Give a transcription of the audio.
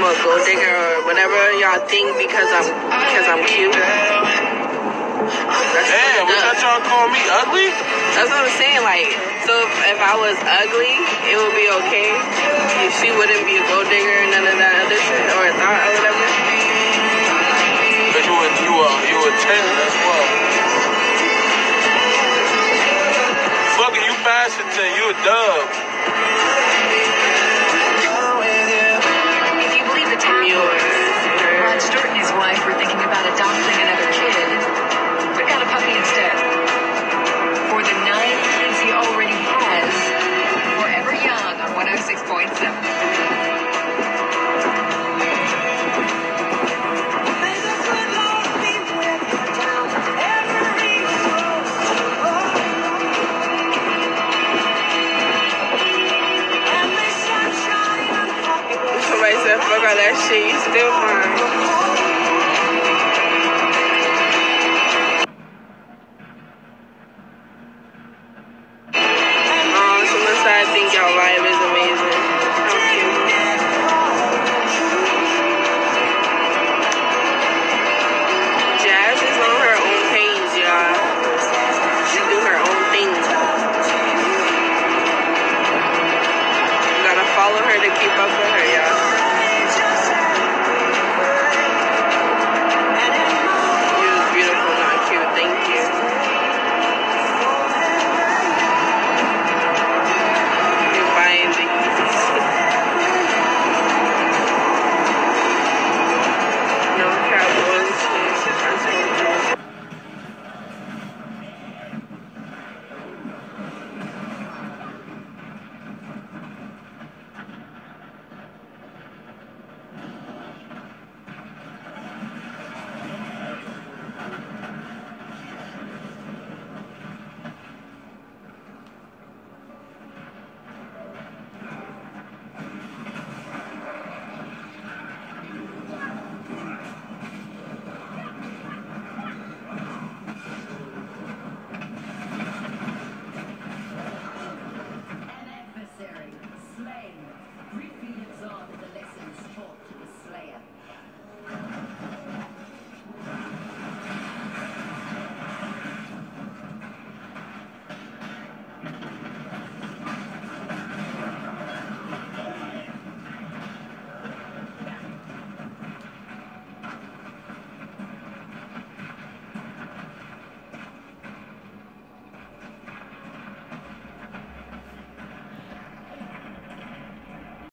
a gold digger or whatever y'all think because I'm cute. Damn, was that y'all call me ugly? That's what I'm saying. Like, so if I was ugly, it would be okay. She wouldn't be a gold digger and none of that other shit, or a thought or whatever. But you a 10 as well. Fuck it, you fashion 10, you a dub. If you believe the tabloids, Rod Stewart and his wife were thinking about adopting